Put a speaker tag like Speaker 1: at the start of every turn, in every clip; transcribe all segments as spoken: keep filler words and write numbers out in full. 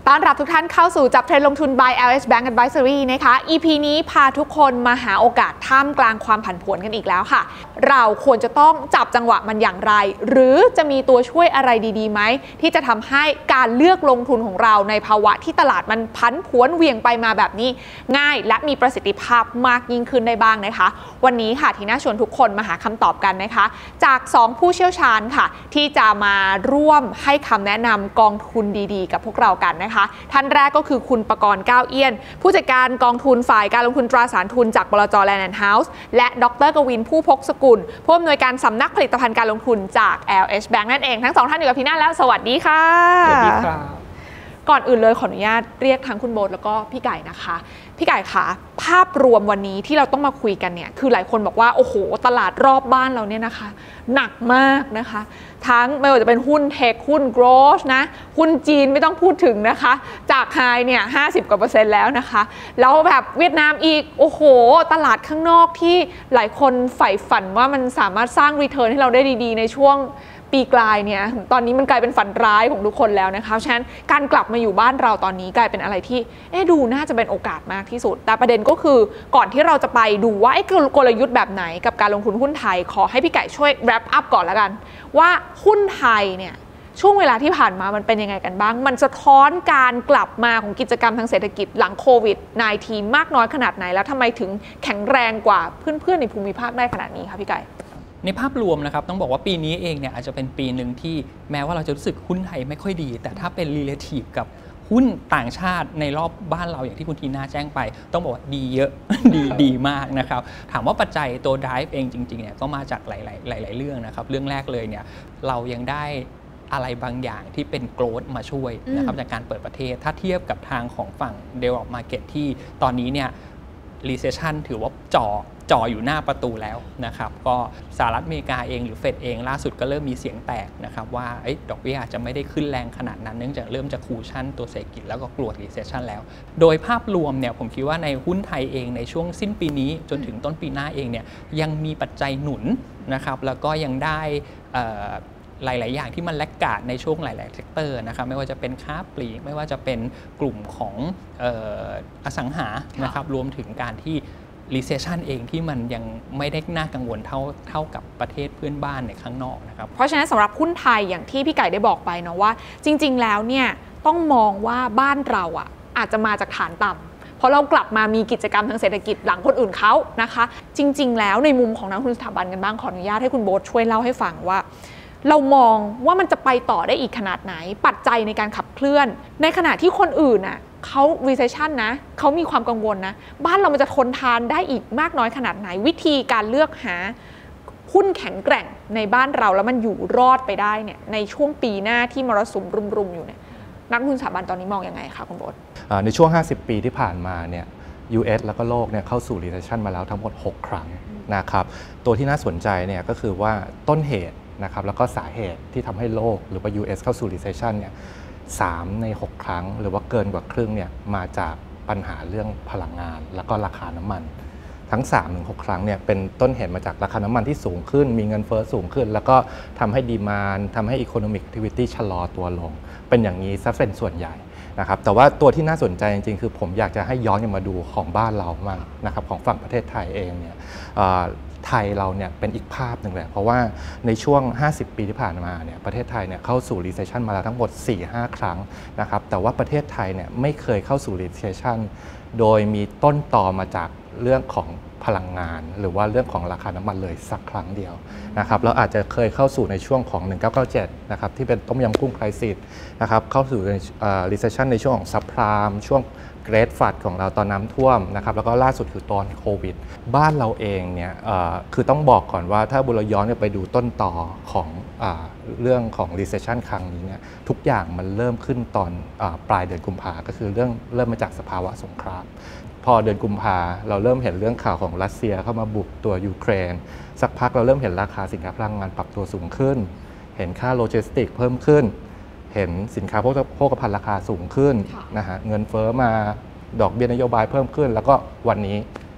Speaker 1: ต้อนรับทุกท่านเข้าสู่จับเทรนด์ลงทุน by แอล เอช Bank Advisory นะคะ อี พี นี้พาทุกคนมาหาโอกาสท่ามกลางความผันผวนกันอีกแล้วค่ะเราควรจะต้องจับจังหวะมันอย่างไรหรือจะมีตัวช่วยอะไรดีๆไหมที่จะทำให้การเลือกลงทุนของเราในภาวะที่ตลาดมันผันผวนเหวี่ยงไปมาแบบนี้ง่ายและมีประสิทธิภาพมากยิ่งขึ้นได้บ้างนะคะวันนี้ค่ะที่น่าชวนทุกคนมาหาคำตอบกันนะคะจากสองผู้เชี่ยวชาญค่ะที่จะมาร่วมให้คำแนะนำกองทุนดีๆกับพวกเรากันนะคะท่านแรกก็คือคุณประกรณ์ก้าวเอี้ยนผู้จัดการกองทุนฝ่ายการลงทุนตราสารทุนจากบลจ. Land and House และดร.กวินผู้พกสกุลผู้อำนวยการสำนักผลิตภัณฑ์การลงทุนจาก แอล เอช Bank นั่นเองทั้งสองท่านอยู่กับพี่หน้าแล้วสวัสดีค่ะ
Speaker 2: สวัสดีครับ
Speaker 1: ก่อนอื่นเลยขออนุญาตเรียกทั้งคุณโบ๊ทแล้วก็พี่ไก่นะคะพี่ไก่คะภาพรวมวันนี้ที่เราต้องมาคุยกันเนี่ยคือหลายคนบอกว่าโอ้โหตลาดรอบบ้านเราเนี่ยนะคะหนักมากนะคะทั้งไม่ว่าจะเป็นหุ้นเทคหุ้นโกลด์นะหุ้นจีนไม่ต้องพูดถึงนะคะจากไฮเนี่ยห้าสิบกว่าเปอร์เซ็นต์แล้วนะคะแล้วแบบเวียดนามอีกโอ้โหตลาดข้างนอกที่หลายคนใฝ่ฝันว่ามันสามารถสร้างรีเทิร์นให้เราได้ดีๆในช่วงปีกลายเนี่ยตอนนี้มันกลายเป็นฝันร้ายของทุกคนแล้วนะคะฉะนั้นการกลับมาอยู่บ้านเราตอนนี้กลายเป็นอะไรที่เอ๊ะดูน่าจะเป็นโอกาสมากที่สุดแต่ประเด็นก็คือก่อนที่เราจะไปดูว่าไอ้กลยุทธ์แบบไหนกับการลงทุนหุ้นไทยขอให้พี่ไก่ช่วย wrap up ก่อนละกันว่าหุ้นไทยเนี่ยช่วงเวลาที่ผ่านมามันเป็นยังไงกันบ้างมันสะท้อนการกลับมาของกิจกรรมทางเศรษฐกิจหลังโควิด สิบเก้า มากน้อยขนาดไหนแล้วทำไมถึงแข็งแรงกว่าเพื่อนๆในภูมิภาคได้ขนาดนี้คะพี่ไก่
Speaker 2: ในภาพรวมนะครับต้องบอกว่าปีนี้เองเนี่ยอาจจะเป็นปีหนึ่งที่แม้ว่าเราจะรู้สึกหุ้นไทยไม่ค่อยดีแต่ถ้าเป็น relative กับหุ้นต่างชาติในรอบบ้านเราอย่างที่คุณทีน่าแจ้งไปต้องบอกว่าดีเยอะ ดีดีมากนะครับถามว่าปัจจัยตัว drive เองจริงๆเนี่ยก็มาจากหลายๆหลายๆเรื่องนะครับเรื่องแรกเลยเนี่ยเรายังได้อะไรบางอย่างที่เป็นโกลด์มาช่วยนะครับจากการเปิดประเทศถ้าเทียบกับทางของฝั่ง developed market ที่ตอนนี้เนี่ย recession ถือว่าจ่อจ่ออยู่หน้าประตูแล้วนะครับก็สหรัฐอเมริกาเองหรือเฟดเองล่าสุดก็เริ่มมีเสียงแตกนะครับว่าดอกเบี้ยอาจจะไม่ได้ขึ้นแรงขนาดนั้นเนื่องจากเริ่มจะคูชั่นตัวเศรษฐกิจแล้วก็กลัว recession แล้วโดยภาพรวมเนี่ยผมคิดว่าในหุ้นไทยเองในช่วงสิ้นปีนี้จนถึงต้นปีหน้าเองเนี่ยยังมีปัจจัยหนุนนะครับแล้วก็ยังได้หลายๆอย่างที่มันแลกขาดในช่วงหลายๆเซกเตอร์นะครับไม่ว่าจะเป็นค้าปลีกไม่ว่าจะเป็นกลุ่มของเอ่ออสังหานะครับรวมถึงการที่recession เองที่มันยังไม่ได้น่ากังวลเท่าเท่ากับประเทศเพื่อนบ้านในข้างนอกนะครับ
Speaker 1: เพราะฉะนั้นสำหรับหุ้นไทยอย่างที่พี่ไก่ได้บอกไปเนาะว่าจริงๆแล้วเนี่ยต้องมองว่าบ้านเราอ่ะอาจจะมาจากฐานต่ำเพราะเรากลับมามีกิจกรรมทางเศรษฐกิจหลังคนอื่นเขานะคะจริงๆแล้วในมุมของนักลงทุนสถาบันกันบ้างขออนุญาตให้คุณโบ๊ทช่วยเล่าให้ฟังว่าเรามองว่ามันจะไปต่อได้อีกขนาดไหนปัจจัยในการขับเคลื่อนในขณะที่คนอื่นน่ะเขา recession นะเขามีความกังวลนะบ้านเรามันจะทนทานได้อีกมากน้อยขนาดไหนวิธีการเลือกหาหุ้นแข็งแกร่งในบ้านเราแล้วมันอยู่รอดไปได้เนี่ยในช่วงปีหน้าที่มรสุมรุมๆอยู่เนี่ยนักลงทุนสถาบันตอนนี้มองยังไงคะคุณโบ๊ท
Speaker 3: ในช่วงห้าสิบปีที่ผ่านมาเนี่ย ยู เอส แล้วก็โลกเนี่ยเข้าสู่ recession มาแล้วทั้งหมดหกครั้งนะครับตัวที่น่าสนใจเนี่ยก็คือว่าต้นเหตุนะครับแล้วก็สาเหตุที่ทำให้โลกหรือว่า ยู เอส เข้าสู่ recession เนี่ยสามในหกครั้งหรือว่าเกินกว่าครึ่งเนี่ยมาจากปัญหาเรื่องพลังงานแล้วก็ราคาน้ำมันทั้ง สามถึงหก ครั้งเนี่ยเป็นต้นเหตุมาจากราคาน้ำมันที่สูงขึ้นมีเงินเฟ้อสูงขึ้นแล้วก็ทำให้ดีมานด์ทำให้ economic activity ชะลอตัวลงเป็นอย่างนี้ซะเป็นส่วนใหญ่นะครับแต่ว่าตัวที่น่าสนใจจริงๆคือผมอยากจะให้ย้อนกลับมาดูของบ้านเราบ้างนะครับของฝั่งประเทศไทยเองเนี่ยไทยเราเนี่ยเป็นอีกภาพหนึ่งเลยเพราะว่าในช่วงห้าสิบปีที่ผ่านมาเนี่ยประเทศไทยเนี่ยเข้าสู่ recession มาแล้วทั้งหมด สี่ถึงห้า ครั้งนะครับแต่ว่าประเทศไทยเนี่ยไม่เคยเข้าสู่ recession โดยมีต้นตอมาจากเรื่องของพลังงานหรือว่าเรื่องของราคาน้ำมันเลยสักครั้งเดียวนะครับแล้วอาจจะเคยเข้าสู่ในช่วงของหนึ่งพันเก้าร้อยเก้าสิบเจ็ดนะครับที่เป็นต้มยำกุ้งไครซิสนะครับเข้าสู่ใน recession ในช่วงของ subprime ช่วงเกรดฟัดของเราตอนน้ำท่วมนะครับแล้วก็ล่าสุดคือตอนโควิดบ้านเราเองเนี่ยคือต้องบอกก่อนว่าถ้าบุรย้อนไปดูต้นต่อของเรื่องของ recession ครั้งนี้เนี่ยทุกอย่างมันเริ่มขึ้นตอนปลายเดือนกุมภาก็คือเรื่องเริ่มมาจากสภาวะสงครามพอเดือนกุมภาเราเริ่มเห็นเรื่องข่าวของรัสเซียเข้ามาบุกตัวยูเครนสักพักเราเริ่มเห็นราคาสินค้าพลังงานปรับตัวสูงขึ้นเห็นค่าโลจิสติกเพิ่มขึ้นเห็นสินค้าโภคภัณฑ์ราคาสูงขึ้นนะฮะเงินเฟ้อมาดอกเบี้ยนโยบายเพิ่มขึ้นแล้วก็วันนี้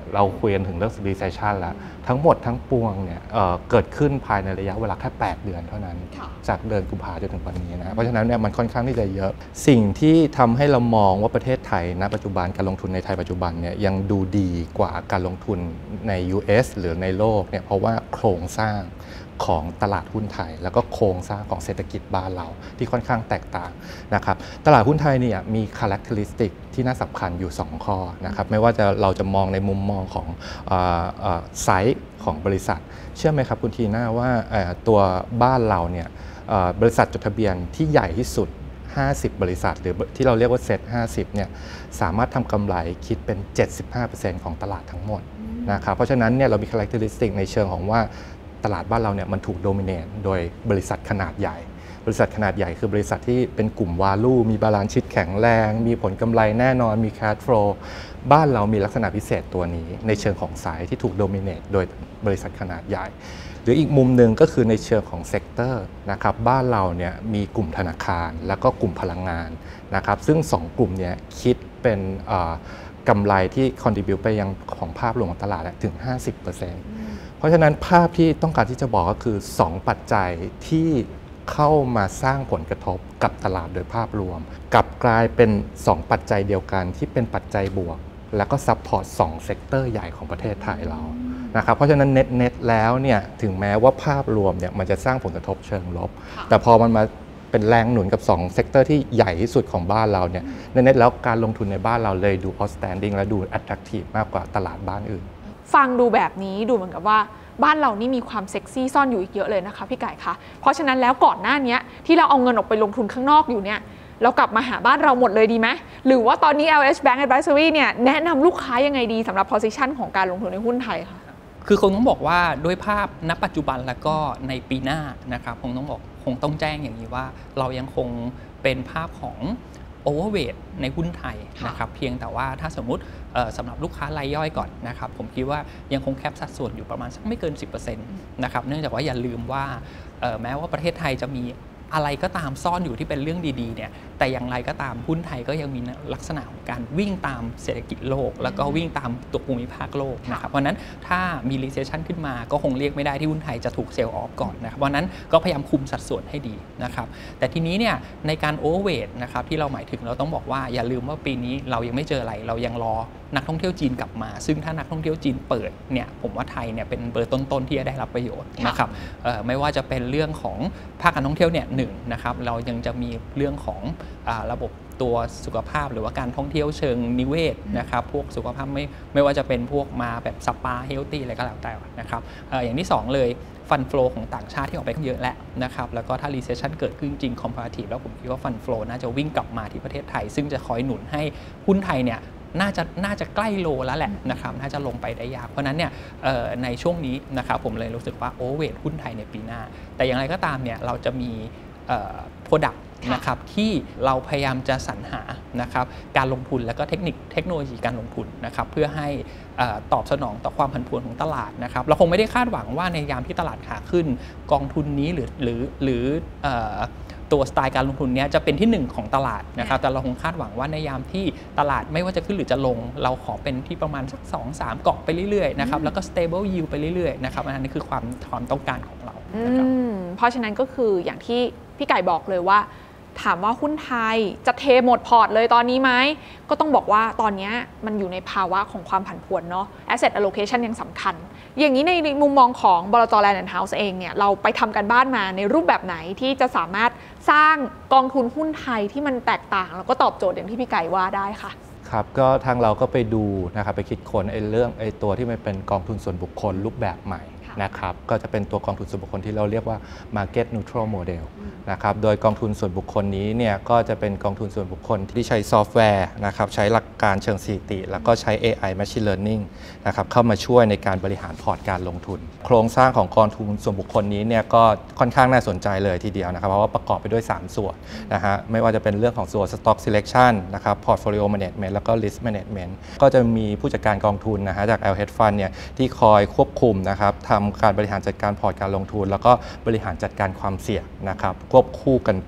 Speaker 3: เราคุยกันถึงเรื่อง recession แล้วทั้งหมดทั้งปวงเนี่ย เอ่อ เกิดขึ้นภายในระยะเวลาแค่แปดเดือนเท่านั้นจากเดือนกุมภาพันธ์จนถึงวันนี้นะเพราะฉะนั้นเนี่ยมันค่อนข้างที่จะเยอะสิ่งที่ทำให้เรามองว่าประเทศไทยณปัจจุบันการลงทุนในไทยปัจจุบันเนี่ยยังดูดีกว่าการลงทุนใน ยู เอส หรือในโลกเนี่ยเพราะว่าโครงสร้างของตลาดหุ้นไทยแล้วก็โครงสร้างของเศรษฐกิจบ้านเราที่ค่อนข้างแตกต่างนะครับตลาดหุ้นไทยเนี่ยมี characteristic ที่น่าสำคัญอยู่สองข้อนะครับไม่ว่าจะเราจะมองในมุมมองของไซส์ของบริษัทเชื่อไหมครับคุณทีน่าว่าตัวบ้านเราเนี่ยบริษัทจดทะเบียนที่ใหญ่ที่สุดห้าสิบบริษัทหรือที่เราเรียกว่าเซ็ตห้าสิบเนี่ยสามารถทำกำไรคิดเป็น เจ็ดสิบห้าเปอร์เซ็นต์ ของตลาดทั้งหมดนะครับเพราะฉะนั้นเนี่ยเรามี characteristic ในเชิงของว่าตลาดบ้านเราเนี่ยมันถูกโดมิเนตโดยบริษัทขนาดใหญ่บริษัทขนาดใหญ่คือบริษัทที่เป็นกลุ่มวาลูมีบาลานซ์ชีทแข็งแรงมีผลกำไรแน่นอนมี cash flow บ้านเรามีลักษณะพิเศษตัวนี้ในเชิงของสายที่ถูกโดมิเนตโดยบริษัทขนาดใหญ่หรืออีกมุมหนึ่งก็คือในเชิงของเซกเตอร์นะครับบ้านเราเนี่ยมีกลุ่มธนาคารแล้วก็กลุ่มพลังงานนะครับซึ่งสองกลุ่มนี้คิดเป็นกำไรที่ contribute ไปยังของภาพรวมของตลาดถึง ห้าสิบเปอร์เซ็นต์ เพราะฉะนั้นภาพที่ต้องการที่จะบอกก็คือสองปัจจัยที่เข้ามาสร้างผลกระทบกับตลาดโดยภาพรวมกลับกลายเป็นสองปัจจัยเดียวกันที่เป็นปัจจัยบวกแล้วก็ซัพพอร์ตสองเซกเตอร์ใหญ่ของประเทศไทยเรานะครับเพราะฉะนั้นเน็ตเน็ตแล้วเนี่ยถึงแม้ว่าภาพรวมเนี่ยมันจะสร้างผลกระทบเชิงลบแต่พอมันมาเป็นแรงหนุนกับสองเซกเตอร์ที่ใหญ่ที่สุดของบ้านเราเนี่ยเน็ตแล้วการลงทุนในบ้านเราเลยดู outstanding และดู attractive มากกว่าตลาดบ้านอื่น
Speaker 1: ฟังดูแบบนี้ดูเหมือนกับว่าบ้านเรานี่มีความเซ็กซี่ซ่อนอยู่อีกเยอะเลยนะคะพี่ไก่คะเพราะฉะนั้นแล้วก่อนหน้านี้ที่เราเอาเงินออกไปลงทุนข้างนอกอยู่เนี่ยเรากลับมาหาบ้านเราหมดเลยดีไหมหรือว่าตอนนี้ แอล เอช Bank Advisory เนี่ยแนะนำลูกค้ายังไงดีสำหรับ position ของการลงทุนในหุ้นไทยคะ
Speaker 2: คือคงต้องบอกว่าด้วยภาพณปัจจุบันแล้วก็ในปีหน้านะครับคงต้องบอกคงต้องแจ้งอย่างนี้ว่าเรายังคงเป็นภาพของoverweight ในหุ้นไทยนะครับเพียงแต่ว่าถ้าสมมุติสำหรับลูกค้ารายย่อยก่อนนะครับผมคิดว่ายังคงแคปสัดส่วนอยู่ประมาณสักไม่เกิน สิบเปอร์เซ็นต์ นะครับเนื่องจากว่าอย่าลืมว่าแม้ว่าประเทศไทยจะมีอะไรก็ตามซ่อนอยู่ที่เป็นเรื่องดีๆเนี่ยแต่อย่างไรก็ตามหุ้นไทยก็ยังมีลักษณะของการวิ่งตามเศรษฐกิจโลกแล้วก็วิ่งตามตัวภูมิภาคโลกนะครับเพราะนั้นถ้ามี recession ขึ้นมาก็คงเรียกไม่ได้ที่หุ้นไทยจะถูกเซลล์ออฟก่อนนะครับเพราะนั้นก็พยายามคุมสัดส่วนให้ดีนะครับแต่ทีนี้เนี่ยในการ overweight นะครับที่เราหมายถึงเราต้องบอกว่าอย่าลืมว่าปีนี้เรายังไม่เจออะไรเรายังรอนักท่องเที่ยวจีนกลับมาซึ่งถ้านักท่องเที่ยวจีนเปิดเนี่ยผมว่าไทยเนี่ยเป็นเบอร์ต้นๆที่จะได้รับประโยชน์นะครับไม่ว่าจะเป็นเรื่องของภาคการท่องเที่ยวเนี่ยหนึ่งนะครับเรายังจะมีเรื่องของระบบตัวสุขภาพหรือว่าการท่องเที่ยวเชิงนิเวศนะครับพวกสุขภาพไม่ไม่ว่าจะเป็นพวกมาแบบสปาเฮลตี้อะไรก็แล้วแต่นะครับ อ, อย่างที่สองเลยฟันโฟลของต่างชาติที่ออกไปเยอะแล้วนะครับแล้วก็ถ้า recession เกิดขึ้นจริง comparative แล้วผมคิดว่าฟันโฟลน่าจะวิ่งกลับมาที่ประเทศไทยซึ่งจะคอยหนุนให้หุ้นไทยเนี่ยน่าจะน่าจะใกล้โลแล้วแหละนะครับน่าจะลงไปได้ยากเพราะนั้นเนี่ยในช่วงนี้นะครับผมเลยรู้สึกว่าโอเวอร์หุ้นไทยในปีหน้าแต่อย่างไรก็ตามเนี่ยเราจะมีโปรดักต์นะครับที่เราพยายามจะสรรหานะครับการลงทุนและก็เทคนิคเทคโนโลยีการลงทุนนะครับเพื่อให้ตอบสนองต่อความผันผวนของตลาดนะครับเราคงไม่ได้คาดหวังว่าในยามที่ตลาดขาขึ้นกองทุนนี้หรือหรือหรือตัวสไตล์การลงทุนนี้จะเป็นที่หนึ่งของตลาดนะครับแต่เราคงคาดหวังว่าในยามที่ตลาดไม่ว่าจะขึ้นหรือจะลงเราขอเป็นที่ประมาณสัก สองถึงสาม เกาะไปเรื่อยๆนะครับแล้วก็ stable yield ไปเรื่อยๆนะครับอันนั้นคือความความต้องการของเรานะครับ
Speaker 1: เพราะฉะนั้นก็คืออย่างที่พี่ไก่บอกเลยว่าถามว่าหุ้นไทยจะเทหมดพอร์ตเลยตอนนี้ไหมก็ต้องบอกว่าตอนนี้มันอยู่ในภาวะของความผันผวนเนาะ asset allocation ยังสำคัญอย่างนี้ในมุมมองของบลจ. Land and House เองเนี่ยเราไปทำกันบ้านมาในรูปแบบไหนที่จะสามารถสร้างกองทุนหุ้นไทยที่มันแตกต่างแล้วก็ตอบโจทย์อย่างที่พี่ไก่ว่าได้ค่ะ
Speaker 3: ครับก็ทางเราก็ไปดูนะครับไปคิดค้นไอ้เรื่องไอ้ตัวที่มันเป็นกองทุนส่วนบุคคลรูปแบบใหม่นะครับก็จะเป็นตัวกองทุนส่วนบุคคลที่เราเรียกว่า Market Neutral Model นะครับโดยกองทุนส่วนบุคคลนี้เนี่ยก็จะเป็นกองทุนส่วนบุคคลที่ใช้ซอฟต์แวร์นะครับใช้หลักการเชิงสถิติแล้วก็ใช้ เอ ไอ Machine Learning นะครับเข้ามาช่วยในการบริหารพอร์ตการลงทุนโครงสร้างของกองทุนส่วนบุคคลนี้เนี่ยก็ค่อนข้างน่าสนใจเลยทีเดียวนะครับเพราะว่าประกอบไปด้วยสามส่วนนะฮะไม่ว่าจะเป็นเรื่องของส่วน Stock Selection นะครับ Portfolio Management แล้วก็ Risk Management ก็จะมีผู้จัดการกองทุนนะฮะจาก แอล Hedge Fund เนี่ยที่คอยควบคุมนะครับทำการบริหารจัดการพอร์ตการลงทุนแล้วก็บริหารจัดการความเสี่ยงนะครับควบคู่กันไป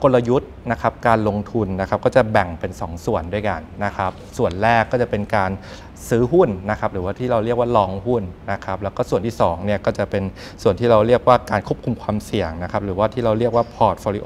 Speaker 3: กลยุทธ์นะครับการลงทุนนะครับก็จะแบ่งเป็นสองส่วนด้วยกันนะครับส่วนแรกก็จะเป็นการซื้อหุ้นนะครับหรือว่าที่เราเรียกว่าลองหุ้นนะครับแล้วก็ส่วนที่สองเนี่ยก็จะเป็นส่วนที่เราเรียกว่าการควบคุมความเสี่ยงนะครับหรือว่าที่เราเรียกว่า portfolio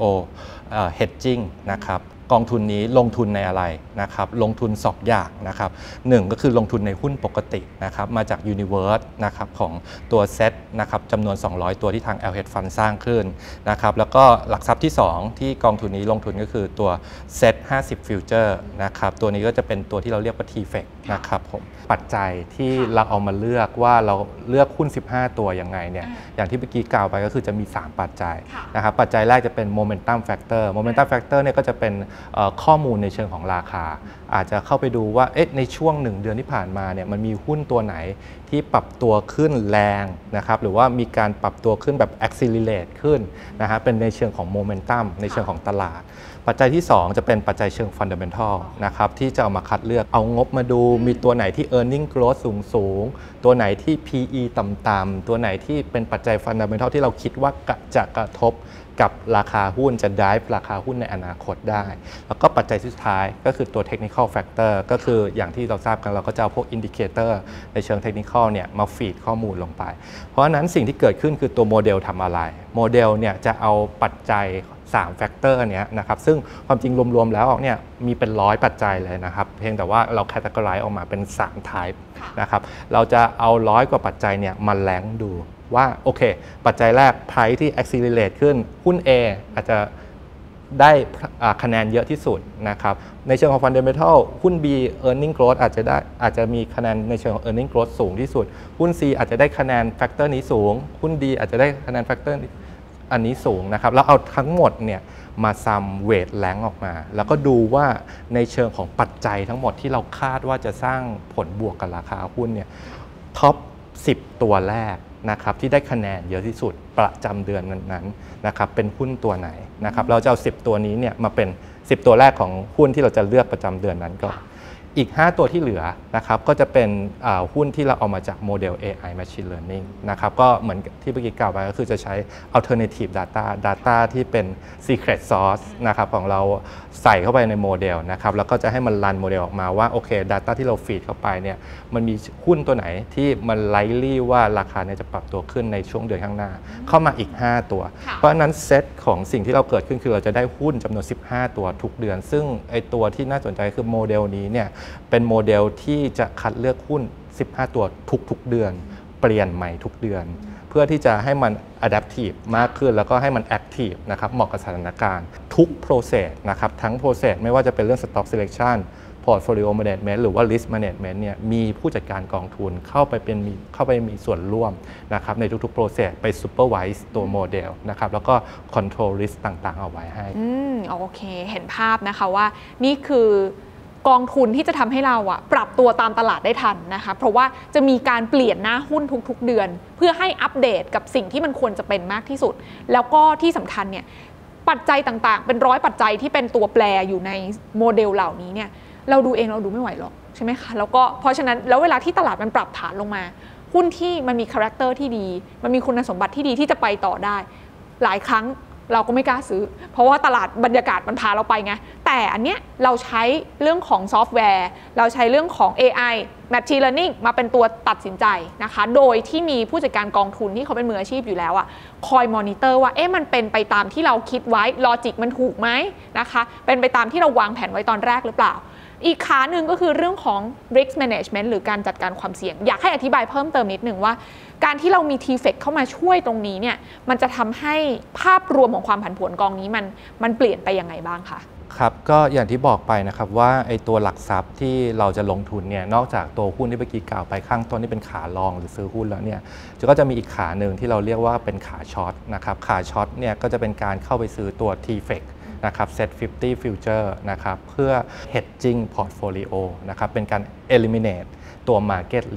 Speaker 3: hedging นะครับกองทุนนี้ลงทุนในอะไรนะครับลงทุนสองอย่างนะครับหนึ่งก็คือลงทุนในหุ้นปกตินะครับมาจาก Universe นะครับของตัวเซ็ตนะครับจำนวนสองร้อยตัวที่ทาง แอล เอช Fund สร้างขึ้นนะครับแล้วก็หลักทรัพย์ที่สองที่กองทุนนี้ลงทุนก็คือตัวเซ็ตห้าสิบ Future นะครับตัวนี้ก็จะเป็นตัวที่เราเรียกว่า ที เฟก นะครับผมปัจจัยที่เราเอามาเลือกว่าเราเลือกหุ้นสิบห้าตัวยังไงเนี่ยอย่างที่เมื่อกี้กล่าวไปก็คือจะมีสามปัจจัยนะครับปัจจัยแรกจะเป็น Momentum Factor Momentum Factor เนี่ยก็จะเป็นข้อมูลในเชิงของราคาอาจจะเข้าไปดูว่าเอ๊ะในช่วงหนึ่งเดือนที่ผ่านมาเนี่ยมันมีหุ้นตัวไหนที่ปรับตัวขึ้นแรงนะครับหรือว่ามีการปรับตัวขึ้นแบบ accelerate ขึ้นนะฮะเป็นในเชิงของ Momentum ในเชิงของตลาดปัจจัยที่สองจะเป็นปัจจัยเชิง Fundamental นะครับที่จะเอามาคัดเลือกเอางบมาดูมีตัวไหนที่ earning growth สูงสูงตัวไหนที่ พี อี ต่ำๆตัวไหนที่เป็นปัจจัย Fundamental ที่เราคิดว่าจะกระทบกับราคาหุ้นจะ drive ราคาหุ้นในอนาคตได้แล้วก็ปัจจัยสุดท้ายก็คือตัว technical factor ก็คืออย่างที่เราทราบกันเราก็จะเอาพวก indicator ในเชิง technical เนี่ยมาฟีดข้อมูลลงไปเพราะฉะนั้นสิ่งที่เกิดขึ้นคือตัวโมเดลทำอะไรโมเดลเนี่ยจะเอาปัจจัยสามแฟกเตอร์เนี้ยนะครับซึ่งความจริงรวมๆแล้วเนี่ยมีเป็นร้อยปัจจัยเลยนะครับเพียงแต่ว่าเรา categorize ออกมาเป็นสาม type นะครับเราจะเอาร้อยกว่าปัจจัยเนี่ยมาแรงดูว่าโอเคปัจจัยแรก price ที่ accelerate ขึ้นหุ้น A อาจจะได้คะแนนเยอะที่สุดนะครับในเชิงของ fundamental หุ้น B earning growth อาจจะได้อาจจะมีคะแนนในเชิงของ earning growth สูงที่สุดหุ้น C อาจจะได้คะแนน factor นี้สูงหุ้น D อาจจะได้คะแนน factor อันนี้สูงนะครับแล้วเอาทั้งหมดเนี่ยมาซัมเวทแรงออกมาแล้วก็ดูว่าในเชิงของปัจจัยทั้งหมดที่เราคาดว่าจะสร้างผลบวกกับราคาหุ้นเนี่ยท็อปสิบตัวแรกนะครับที่ได้คะแนนเยอะที่สุดประจำเดือนนั้นๆนะครับเป็นหุ้นตัวไหนนะครับเราจะเอาสิบตัวนี้เนี่ยมาเป็นสิบตัวแรกของหุ้นที่เราจะเลือกประจำเดือนนั้นก่อนอีกห้าตัวที่เหลือนะครับก็จะเป็นหุ้นที่เราเอามาจากโมเดล เอ ไอ Machine Learning นะครับก็เหมือนที่เมื่อกี้กล่าวไปก็คือจะใช้ Alternative Data Data ที่เป็น Secret Sauce นะครับของเราใส่เข้าไปในโมเดลนะครับแล้วก็จะให้มันรันโมเดลออกมาว่าโอเค Data ที่เราฟีดเข้าไปเนี่ยมันมีหุ้นตัวไหนที่มันไลลี่ว่าราคาเนี่ยจะปรับตัวขึ้นในช่วงเดือนข้างหน้าเข้ามาอีกห้าตัวเพราะฉะนั้นเซตของสิ่งที่เราเกิดขึ้นคือเราจะได้หุ้นจำนวนสิบห้าตัวทุกเดือนซึ่งไอตัวที่น่าสนใจคือโมเดลนี้เนี่ยเป็นโมเดลที่จะคัดเลือกหุ้นสิบห้าตัวทุกๆเดือนเปลี่ยนใหม่ทุกเดือนเพื่อที่จะให้มัน adaptive มากขึ้นแล้วก็ให้มัน active นะครับเหมาะกับสถานการณ์ทุก process นะครับทั้ง process ไม่ว่าจะเป็นเรื่อง stock selection portfolio management หรือว่า risk management เนี่ยมีผู้จัดการกองทุนเข้าไปเป็นมีเข้าไปมีส่วนร่วมนะครับในทุกๆ process ไป supervise ตัวโมเดลนะครับแล้วก็ control risk ต่างๆเอาไว้ให้
Speaker 1: อืมโอเคเห็นภาพนะคะว่านี่คือกองทุนที่จะทำให้เราอะปรับตัวตามตลาดได้ทันนะคะเพราะว่าจะมีการเปลี่ยนหน้าหุ้นทุกๆเดือนเพื่อให้อัปเดตกับสิ่งที่มันควรจะเป็นมากที่สุดแล้วก็ที่สำคัญเนี่ยปัจจัยต่างๆเป็นร้อยปัจจัยที่เป็นตัวแปรอยู่ในโมเดลเหล่านี้เนี่ยเราดูเองเราดูไม่ไหวหรอกใช่ไหมคะแล้วก็เพราะฉะนั้นแล้วเวลาที่ตลาดมันปรับฐานลงมาหุ้นที่มันมีคาแรคเตอร์ที่ดีมันมีคุณสมบัติที่ดีที่จะไปต่อได้หลายครั้งเราก็ไม่กล้าซื้อเพราะว่าตลาดบรรยากาศมันพาเราไปไงแต่อันเนี้ยเราใช้เรื่องของซอฟต์แวร์เราใช้เรื่องของ เอ ไอ Machine Learning มาเป็นตัวตัดสินใจนะคะโดยที่มีผู้จัดการกองทุนที่เขาเป็นมืออาชีพอยู่แล้วอะคอยมอนิเตอร์ว่าเอ๊ะมันเป็นไปตามที่เราคิดไว้ลอจิกมันถูกไหมนะคะเป็นไปตามที่เราวางแผนไว้ตอนแรกหรือเปล่าอีกขาหนึ่งก็คือเรื่องของ risk management หรือการจัดการความเสี่ยงอยากให้อธิบายเพิ่มเติมนิดหนึ่งว่าการที่เรามี ที เฟก เข้ามาช่วยตรงนี้เนี่ยมันจะทำให้ภาพรวมของความผันผวนกองนี้มันมันเปลี่ยนไปยังไงบ้างคะ
Speaker 3: ครับก็อย่างที่บอกไปนะครับว่าไอ้ตัวหลักทรัพย์ที่เราจะลงทุนเนี่ยนอกจากตัวหุ้นที่เมื่อกี้กล่าวไปข้างต้นที่เป็นขาลองหรือซื้อหุ้นแล้วเนี่ยก็จะมีอีกขาหนึ่งที่เราเรียกว่าเป็นขาช็อตนะครับขาช็อตเนี่ยก็จะเป็นการเข้าไปซื้อตัว ที เฟกนะครับ Set ห้าสิบ Future นะครับเพื่อ hedging portfolio นะครับเป็นการ eliminate ตัว market risk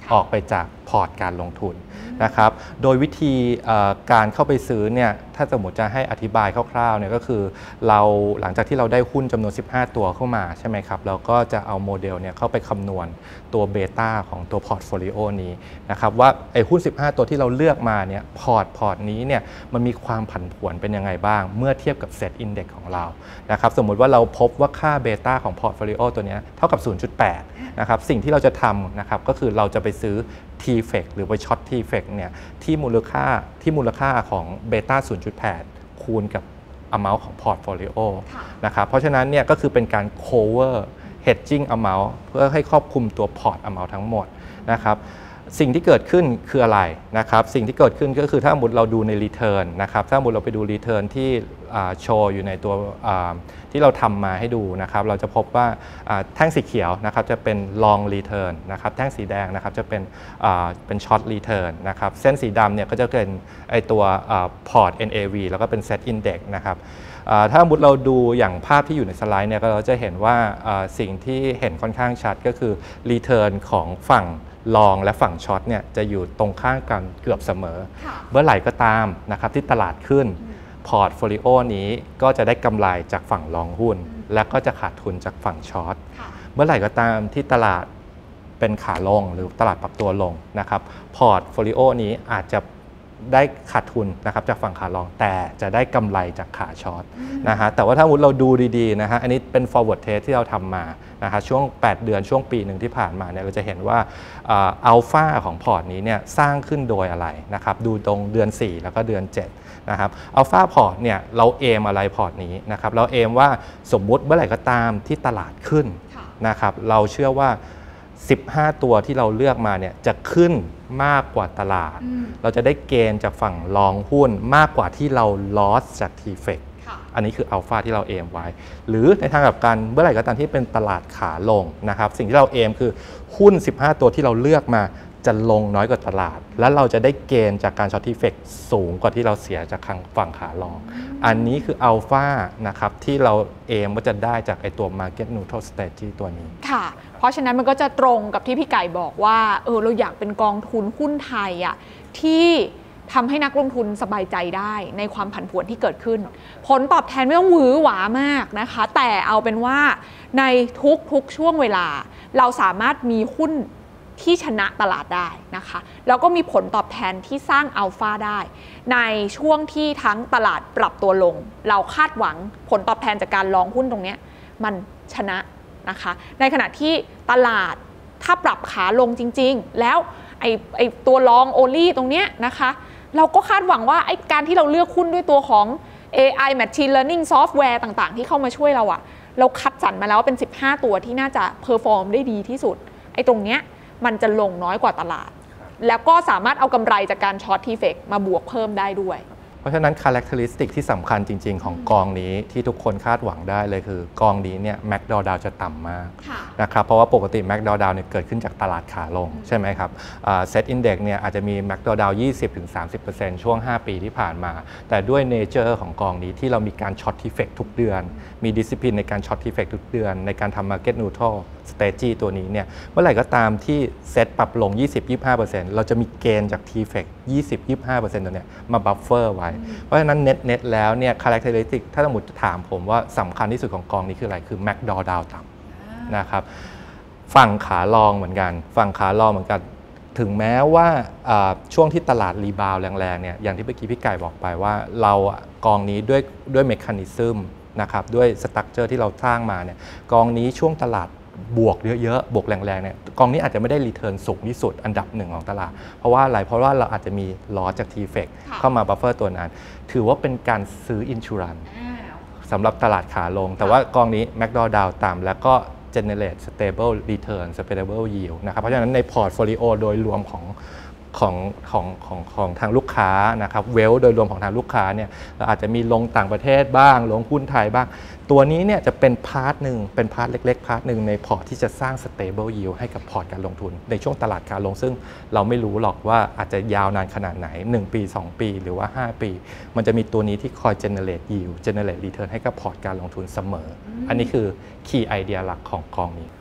Speaker 3: ออกไปจากพอร์ตการลงทุนนะครับโดยวิธีการเข้าไปซื้อเนี่ยถ้าสมมติจะให้อธิบายคร่าวๆเนี่ยก็คือเราหลังจากที่เราได้หุ้นจำนวนสิบห้าตัวเข้ามาใช่ไหมครับเราก็จะเอาโมเดลเนี่ยเข้าไปคำนวณตัวเบต้าของตัวพอร์ตโฟลิโอนี้นะครับว่าไอ้หุ้นสิบห้าตัวที่เราเลือกมาเนี่ยพอร์ตพอร์ตนี้เนี่ยมันมีความผันผวนเป็นยังไงบ้างเมื่อเทียบกับเซตอินเด็กซ์ของเรานะครับสมมุติว่าเราพบว่าค่าเบต้าของพอร์ตโฟลิโอตัวนี้เท่ากับ ศูนย์จุดแปด นะครับสิ่งที่เราจะทำนะครับก็คือเราจะไปซื้อ ที เอฟ อี ซี หรือไปช็อต ที เอฟ อี ซี เนี่ยที่มูลค่าที่มูลค่าของเบต้า ศูนย์จุดแปด คูณกับ amount ของ portfolio นะครับเพราะฉะนั้นเนี่ยก็คือเป็นการ cover hedging amount เพื่อให้ครอบคลุมตัว port amount ทั้งหมดนะครับสิ่งที่เกิดขึ้นคืออะไรนะครับสิ่งที่เกิดขึ้นก็คือถ้าสมมติเราดูใน return นะครับถ้าสมมติเราไปดู return ที่โชว์อยู่ในตัวที่เราทำมาให้ดูนะครับเราจะพบว่าแท่งสีเขียวนะครับจะเป็น long return นะครับแท่งสีแดงนะครับจะเป็นเป็น short return นะครับเส้นสีดำเนี่ยก็จะเป็นไอตัว port เอ็น เอ วี แล้วก็เป็น set index นะครับถ้าสมมติเราดูอย่างภาพที่อยู่ในสไลด์เนี่ยก็เราจะเห็นว่าสิ่งที่เห็นค่อนข้างชัดก็คือ return ของฝั่งลองและฝั่งช็อตเนี่ยจะอยู่ตรงข้างกันเกือบเสมอเมื่อไหร่ก็ตามนะครับที่ตลาดขึ้นพอร์ตโฟลิโอนี้ก็จะได้กำไรจากฝั่งลองหุ้นและก็จะขาดทุนจากฝั่งช็อตเมื่อไหร่ก็ตามที่ตลาดเป็นขาลงหรือตลาดปรับตัวลงนะครับพอร์ตโฟลิโอนี้อาจจะได้ขาดทุนนะครับจากฝั่งขาลองแต่จะได้กำไรจากขาช็อตนะฮะแต่ว่าถ้าเราดูดีๆนะฮะอันนี้เป็น forward test ที่เราทำมานะฮะช่วงแปดเดือนช่วงปีหนึ่งที่ผ่านมาเนี่ยเราจะเห็นว่าอัลฟาของพอร์ตนี้เนี่ยสร้างขึ้นโดยอะไรนะครับดูตรงเดือนสี่แล้วก็เดือนเจ็ดนะครับอัลฟาพอร์ตเนี่ยเราเอมอะไรพอร์ตนี้นะครับเราเอมว่าสมมุติเมื่อไหร่ก็ตามที่ตลาดขึ้นนะครับเราเชื่อว่าสิบห้าตัวที่เราเลือกมาเนี่ยจะขึ้นมากกว่าตลาดเราจะได้เกณฑ์จากฝั่งลองหุ้นมากกว่าที่เราลอสจาก ที เอฟ อี ซี อันนี้คืออัลฟาที่เราเอมไว้หรือในทางกลับกันเมื่อไหร่ก็ตามที่เป็นตลาดขาลงนะครับสิ่งที่เราเอมคือหุ้นสิบห้าตัวที่เราเลือกมาจะลงน้อยกว่าตลาดและเราจะได้เกณฑ์จากการช็อต ที เอฟ อี ซี สูงกว่าที่เราเสียจากฝั่งขาลงอันนี้คืออัลฟานะครับที่เราเอมว่าจะได้จากไอตัว Market Neutral Strategy ตัวนี้
Speaker 1: ค่ะเพราะฉะนั้นมันก็จะตรงกับที่พี่ไก่บอกว่าเออเราอยากเป็นกองทุนหุ้นไทยอ่ะที่ทำให้นักลงทุนสบายใจได้ในความผันผวนที่เกิดขึ้นผลตอบแทนไม่ต้องหวือหวามากนะคะแต่เอาเป็นว่าในทุกๆช่วงเวลาเราสามารถมีหุ้นที่ชนะตลาดได้นะคะแล้วก็มีผลตอบแทนที่สร้างอัลฟาได้ในช่วงที่ทั้งตลาดปรับตัวลงเราคาดหวังผลตอบแทนจากการลองหุ้นตรงนี้มันชนะนะคะในขณะที่ตลาดถ้าปรับขาลงจริงๆแล้วไอ้ไอ้ตัวลองโอลี่ตรงเนี้ยนะคะเราก็คาดหวังว่าไอ้การที่เราเลือกหุ้นด้วยตัวของ เอ ไอ Machine Learning Software ต่างๆที่เข้ามาช่วยเราอะเราคัดสรรมาแล้วเป็นสิบห้าตัวที่น่าจะเพอร์ฟอร์มได้ดีที่สุดไอ้ตรงเนี้ยมันจะลงน้อยกว่าตลาดแล้วก็สามารถเอากำไรจากการช็อตทีเฟกมาบวกเพิ่มได้ด้วย
Speaker 3: เพราะฉะนั้น characteristic ที่สำคัญจริงๆของกองนี้ที่ทุกคนคาดหวังได้เลยคือกองนี้เนี่ย แม็ก ดอ ดาว จะต่ำมากนะครับเพราะว่าปกติ แม็ก ดอ ดาว เนี่ยเกิดขึ้นจากตลาดขาลงใช่ไหมครับเซ็ตอินเด็กซ์เนี่ยอาจจะมี แม็ก ดอ ดาว ยี่สิบถึงสามสิบเปอร์เซ็นต์ ช่วงห้าปีที่ผ่านมาแต่ด้วยเนเจอร์ของกองนี้ที่เรามีการช็อตทีเฟกทุกเดือนมีดิสซิปลินในการช็อตทีเฟกทุกเดือนในการทำ Market Neutral Strategy ตัวนี้เนี่ยเมื่อไหร่ก็ตามที่เซ็ตปรับลง ยี่สิบถึงยี่สิบห้าเปอร์เซ็นต์ เราจะมีเกณฑ์จาก ที เอฟ อี ซี ยี่สิบถึงยี่สิบห้าเปอร์เซ็นต์ ตัวเนี้ยมาบัฟเฟอร์ไว้เพราะฉะนั้นเน็ตเน็ตแล้วเนี่ย characteristic ถ้าสมมติถามผมว่าสำคัญที่สุดของกองนี้คืออะไรคือ แม็ก ดอ ดาว ต่ำนะครับฝั่งขาลองเหมือนกันฝั่งขาลองเหมือนกันถึงแม้ว่าช่วงที่ตลาดรีบาวแรงๆเนี่ยอย่างที่เมื่อกี้พี่ไก่บอกไปว่าเรากองนี้ด้วยด้วยเมคานิซึมนะครับด้วยสตรัคเจอร์ที่เราสร้างมาเนี่ยกองนี้ช่วงตลาดบวกเยอะๆบวกแรงๆเนี่ยกองนี้อาจจะไม่ได้รีเทิร์นสูงที่สุดอันดับหนึ่งของตลาดเพราะว่าอะไรเพราะว่าเราอาจจะมีลอสจาก ที เอฟ อี ซี เข้ามาบัฟเฟอร์ตัวนั้นถือว่าเป็นการซื้ออินชูรันสำหรับตลาดขาลงแต่ว่ากองนี้ แม็ก ดอ ดาว ต่ำแล้วก็ generate stable return stable yield นะครับเพราะฉะนั้นในพอร์ตโฟลิโอโดยรวมของของของของของทางลูกค้านะครับเวลโดยรวมของทางลูกค้าเนี่ยเราอาจจะมีลงต่างประเทศบ้างลงหุ้นไทยบ้างตัวนี้เนี่ยจะเป็นพาร์ทหนึ่งเป็นพาร์ทเล็กๆพาร์ทหนึ่งในพอร์ตที่จะสร้าง stable yield ให้กับพอร์ตการลงทุนในช่วงตลาดการลงซึ่งเราไม่รู้หรอกว่าอาจจะยาวนานขนาดไหนหนึ่งปีสองปีหรือว่าห้าปีมันจะมีตัวนี้ที่คอย generate yield generate return ให้กับพอร์ตการลงทุนเสมออันนี้คือ key idea หลักของกองนี้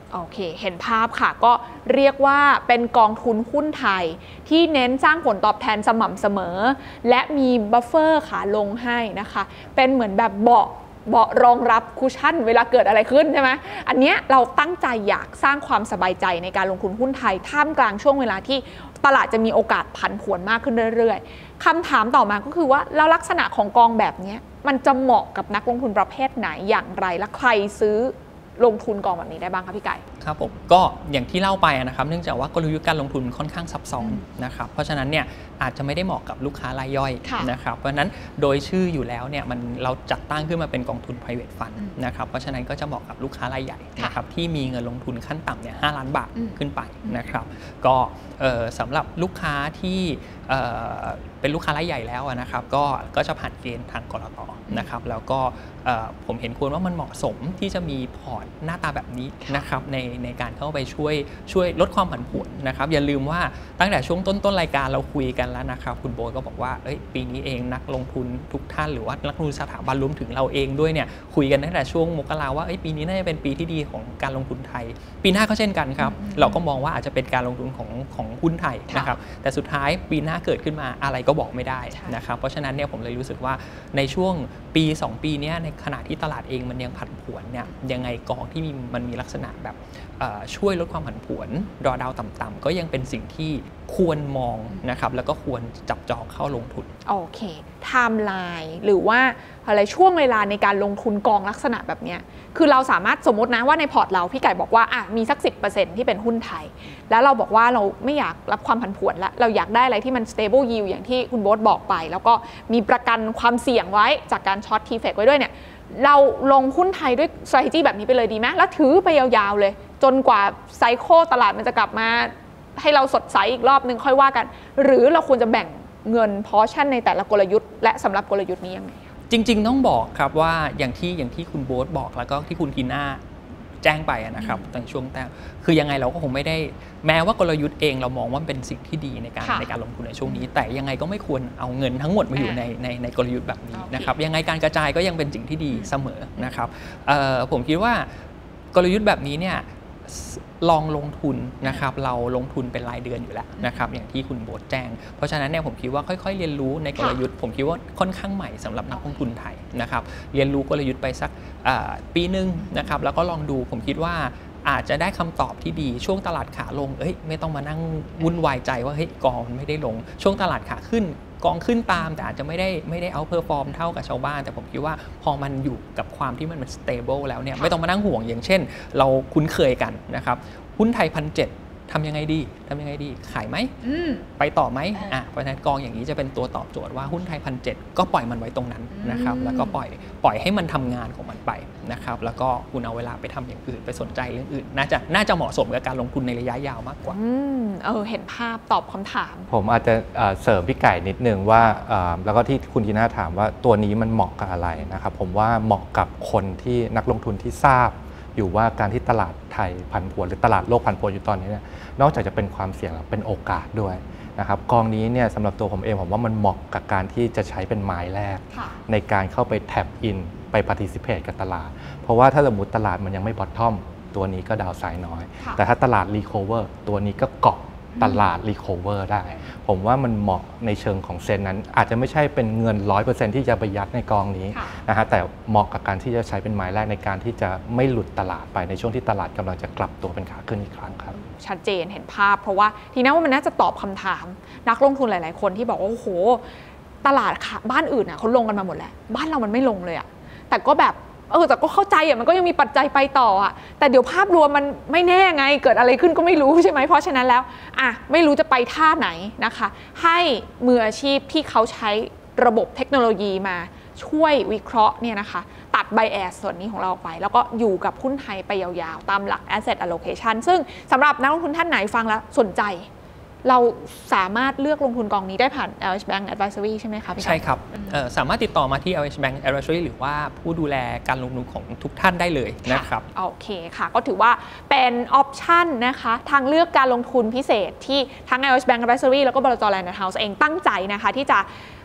Speaker 1: โอเคเห็นภาพค่ะก็เรียกว่าเป็นกองทุนหุ้นไทยที่เน้นสร้างผลตอบแทนสม่ำเสมอและมีบัฟเฟอร์ขาลงให้นะคะเป็นเหมือนแบบเบาะเบาะรองรับคุชชั่นเวลาเกิดอะไรขึ้นใช่ไหมอันเนี้ยเราตั้งใจอยากสร้างความสบายใจในการลงทุนหุ้นไทยท่ามกลางช่วงเวลาที่ตลาดจะมีโอกาสผันผวนมากขึ้นเรื่อยๆคำถามต่อมาก็คือว่าแล้วลักษณะของกองแบบนี้มันจะเหมาะกับนักลงทุนประเภทไหนอย่างไรและใครซื้อลงทุนกองแบบนี้ได้บ้างคะพี่ไก่
Speaker 2: ครับผมก็อย่างที่เล่าไปนะครับเนื่องจากว่ากลยุทธ์การลงทุนค่อนข้างซับซ้อนนะครับเพราะฉะนั้นเนี่ยอาจจะไม่ได้เหมาะกับลูกค้ารายย่อยนะครับเพราะฉะนั้นโดยชื่ออยู่แล้วเนี่ยมันเราจัดตั้งขึ้นมาเป็นกองทุน private fund นะครับเพราะฉะนั้นก็จะเหมาะกับลูกค้ารายใหญ่นะครับที่มีเงินลงทุนขั้นต่ำเนี่ยห้าล้านบาทขึ้นไปนะครับก็สำหรับลูกค้าที่เป็นลูกค้ารายใหญ่แล้วนะครับก็ก็จะผ่านเกณฑ์ทางกลต.นะครับแล้วก็ผมเห็นควรว่ามันเหมาะสมที่จะมีพอร์ตหน้าตาแบบนี้นะครับในในการเข้าไปช่วยช่วยลดความผันผวนนะครับอย่าลืมว่าตั้งแต่ช่วงต้นต้นรายการเราคุยกันแล้วนะครับคุณโบ๊ทก็บอกว่าเอ้ยปีนี้เองนักลงทุนทุกท่านหรือว่านักลงทุนสถาบันรวมถึงเราเองด้วยเนี่ยคุยกันตั้งแต่ช่วงมกราว่าเอ้ยปีนี้น่าจะเป็นปีที่ดีของการลงทุนไทยปีหน้าก็เช่นกันครับเราก็มองว่าอาจจะเป็นการลงทุนของของหุ้นไทยนะครับแต่สุดท้ายปีหน้าเกิดขึ้นมาอะไรก็บอกไม่ได้นะครับเพราะฉะนั้นเนี่ยผมเลยรู้สึกว่าในช่วงปีสองปีนี้ในขณะที่ตลาดเองมันยังผันผวนเนี่ยยังไงกองที่มีมันมีลักษณะแบบช่วยลดความผันผวนรอดาวต่ำๆก็ยังเป็นสิ่งที่ควรมองนะครับแล้วก็ควรจับจองเข้าลงทุน
Speaker 1: โอเคไทม์ไลน์หรือว่าอะไรช่วงเวลาในการลงทุนกองลักษณะแบบนี้คือเราสามารถสมมตินะว่าในพอร์ตเราพี่ไก่บอกว่าอ่ะมีสัก สิบเปอร์เซ็นต์ ที่เป็นหุ้นไทยแล้วเราบอกว่าเราไม่อยากรับความผันผวนแล้วเราอยากได้อะไรที่มัน stable yield อย่างที่คุณโบ๊ทบอกไปแล้วก็มีประกันความเสี่ยงไว้จากการช็อตทีเฟกไว้ด้วยเนี่ยเราลงหุ้นไทยด้วย strategy แบบนี้ไปเลยดีไหมแล้วถือไปยาวๆเลยจนกว่าไซเคิลตลาดมันจะกลับมาให้เราสดใสอีกรอบนึงค่อยว่ากันหรือเราควรจะแบ่งเงินพอชั่นในแต่ละกลยุทธ์และสำหรับกลยุทธ์นี้ยังไง
Speaker 2: จริงๆต้องบอกครับว่าอย่างที่อย่างที่คุณโบ๊ทบอกแล้วก็ที่คุณทีน่าแจ้งไปนะครับตอนช่วงแต่คือยังไงเราก็คงไม่ได้แม้ว่ากลยุทธ์เองเรามองว่าเป็นสิ่งที่ดีในการในการลงทุนในช่วงนี้แต่ยังไงก็ไม่ควรเอาเงินทั้งหมดมาอยู่ในในในกลยุทธ์แบบนี้นะครับยังไงการกระจายก็ยังเป็นสิ่งที่ดีเสมอนะครับผมคิดว่ากลยุทธ์แบบนี้เนี่ยลองลงทุนนะครับเราลงทุนเป็นรายเดือนอยู่แล้วนะครับอย่างที่คุณโบ๊ทแจ้งเพราะฉะนั้นเนี่ยผมคิดว่าค่อยๆเรียนรู้ในกลยุทธ์ผมคิดว่าค่อนข้างใหม่สำหรับนักลงทุนไทยนะครับเรียนรู้กลยุทธ์ไปสักปีนึงนะครับแล้วก็ลองดูผมคิดว่าอาจจะได้คำตอบที่ดีช่วงตลาดขาลงเอ้ยไม่ต้องมานั่งวุ่นวายใจว่าเฮ้ยกองไม่ได้ลงช่วงตลาดขาขึ้นกองขึ้นตามแต่อาจจะไม่ได้ไม่ได้เอาเพอร์ฟอร์มเท่ากับชาวบ้านแต่ผมคิดว่าพอมันอยู่กับความที่มันมันสเตเบิลแล้วเนี่ยไม่ต้องมานั่งห่วงอย่างเช่นเราคุ้นเคยกันนะครับหุ้นไทยพันเจ็ดทำยังไงดีทำยังไงดีขายไหมไปต่อไหมอ่ะเพราะฉะนั้นกองอย่างนี้จะเป็นตัวตอบโจทย์ว่าหุ้นไทยพันเจ็ดก็ปล่อยมันไว้ตรงนั้นนะครับแล้วก็ปล่อยปล่อยให้มันทำงานของมันไปนะครับแล้วก็คุณเอาเวลาไปทำอย่างอื่นไปสนใจเรื่องอื่นน่าจะน่าจะเหมาะสมกับการลงทุนในระยะยาวมากกว่า
Speaker 1: เออเห็นภาพตอบคำถาม
Speaker 3: ผมอาจจะเสริมพี่ไก่นิดนึงว่าแล้วก็ที่คุณทีน่าถามว่าตัวนี้มันเหมาะกับอะไรนะครับผมว่าเหมาะกับคนที่นักลงทุนที่ทราบอยู่ว่าการที่ตลาดไทยผันผวนหรือตลาดโลกผันผวนอยู่ตอนนี้เนี่ยนอกจากจะเป็นความเสี่ยงแล้วเป็นโอกาสด้วยนะครับกองนี้เนี่ยสำหรับตัวผมเองผมว่ามันเหมาะกับการที่จะใช้เป็นไม้แรกในการเข้าไปแท็บอินไป participate กับตลาดเพราะว่าถ้าสมมติตลาดมันยังไม่บอททอมตัวนี้ก็ดาวไซด์น้อยแต่ถ้าตลาดรีคอเวอร์ตัวนี้ก็เกาะตลาดรีคอเวอร์ได้ผมว่ามันเหมาะในเชิงของเซนนั้นอาจจะไม่ใช่เป็นเงิน ร้อยเปอร์เซ็นต์ ที่จะไปยัดในกองนี้นะฮะแต่เหมาะกับการที่จะใช้เป็นไม้แรกในการที่จะไม่หลุดตลาดไปในช่วงที่ตลาดกำลังจะกลับตัวเป็นขาขึ้นอีกครั้งครับ
Speaker 1: ชัดเจนเห็นภาพเพราะว่าทีนั้นว่ามันน่าจะตอบคำถามนักลงทุนหลายๆคนที่บอกว่าโอ้โหตลาดบ้านอื่นอ่ะเขาลงกันมาหมดแล้วบ้านเรามันไม่ลงเลยอ่ะแต่ก็แบบเออแต่ก็เข้าใจอ่ะมันก็ยังมีปัจจัยไปต่ออ่ะแต่เดี๋ยวภาพรวมมันไม่แน่ไงเกิดอะไรขึ้นก็ไม่รู้ใช่ไหมเพราะฉะนั้นแล้วอ่ะไม่รู้จะไปท่าไหนนะคะให้มืออาชีพที่เขาใช้ระบบเทคโนโลยีมาช่วยวิเคราะห์เนี่ยนะคะตัดไบแอสส่วนนี้ของเราไปแล้วก็อยู่กับหุ้นไทยไปยาวๆตามหลัก asset allocation ซึ่งสำหรับนักลงทุนท่านไหนฟังแล้วสนใจเราสามารถเลือกลงทุนกองนี้ได้ผ่าน แอล เอช Bank Advisory ใช่ไหมคะพี่
Speaker 2: ใช่ครับสามารถติดต่อมาที่ แอล เอช Bank Advisory หรือว่าผู้ดูแลการลงทุนของทุกท่านได้เลยนะครับ
Speaker 1: โอเคค่ะก็ถือว่าเป็นออปชันนะคะทางเลือกการลงทุนพิเศษที่ทั้ง แอล เอช Bank Advisory แล้วก็บลจ. Land and House เองตั้งใจนะคะที่จะ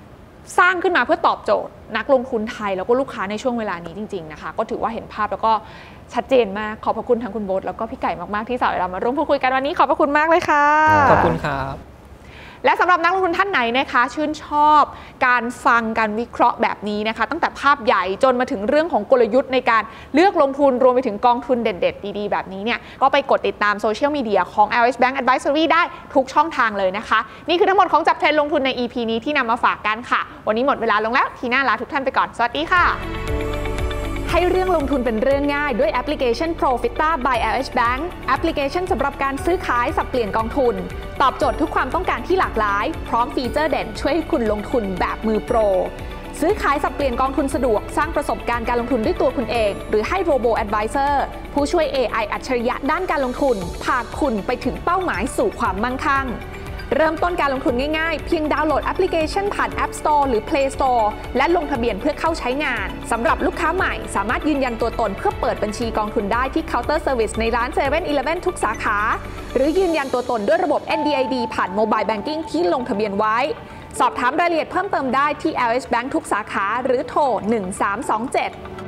Speaker 1: สร้างขึ้นมาเพื่อตอบโจทย์นักลงทุนไทยแล้วก็ลูกค้าในช่วงเวลานี้จริงๆนะคะก็ถือว่าเห็นภาพแล้วก็ชัดเจนมากขอบพระคุณทั้งคุณโบ๊ทแล้วก็พี่ไก่มากๆที่สละเวลามาร่วมพูดคุยกันวันนี้ขอบพระคุณมากเลยค่ะ
Speaker 2: ขอบคุณครับ
Speaker 1: และสำหรับนักลงทุนท่านไหนนะคะชื่นชอบการฟังการวิเคราะห์แบบนี้นะคะตั้งแต่ภาพใหญ่จนมาถึงเรื่องของกลยุทธ์ในการเลือกลงทุนรวมไปถึงกองทุนเด็ดๆดีๆแบบนี้เนี่ยก็ไปกดติดตามโซเชียลมีเดียของ แอล เอช Bank Advisory ได้ทุกช่องทางเลยนะคะนี่คือทั้งหมดของจับเทรนด์ลงทุนใน อี พี นี้ที่นำมาฝากกันค่ะวันนี้หมดเวลาลงแล้วทีหน้าลาทุกท่านไปก่อนสวัสดีค่ะให้เรื่องลงทุนเป็นเรื่องง่ายด้วยแอปพลิเคชัน Profita by แอล เอช Bank แอปพลิเคชันสำหรับการซื้อขายสับเปลี่ยนกองทุนตอบโจทย์ทุกความต้องการที่หลากหลายพร้อมฟีเจอร์เด่นช่วยให้คุณลงทุนแบบมือโปรซื้อขายสับเปลี่ยนกองทุนสะดวกสร้างประสบการณ์การลงทุนด้วยตัวคุณเองหรือให้ Robo Advisor ผู้ช่วย เอ ไอ อัจฉริยะด้านการลงทุนพาคุณไปถึงเป้าหมายสู่ความมั่งคั่งเริ่มต้นการลงทุนง่ายๆเพียงดาวน์โหลดแอปพลิเคชันผ่าน App Store หรือ Play Store และลงทะเบียนเพื่อเข้าใช้งานสำหรับลูกค้าใหม่สามารถยืนยันตัวตนเพื่อเปิดบัญชีกองทุนได้ที่เคาน์เตอร์เซอร์วิสในร้าน เซเว่น อีเลฟเว่น ทุกสาขาหรือยืนยันตัวตนด้วยระบบ เอ็น ดี ไอ ดี ผ่าน Mobile Banking ที่ลงทะเบียนไว้สอบถามรายละเอียดเพิ่มเติมได้ที่ แอล เอช Bank ทุกสาขาหรือโทรหนึ่งสามสองเจ็ด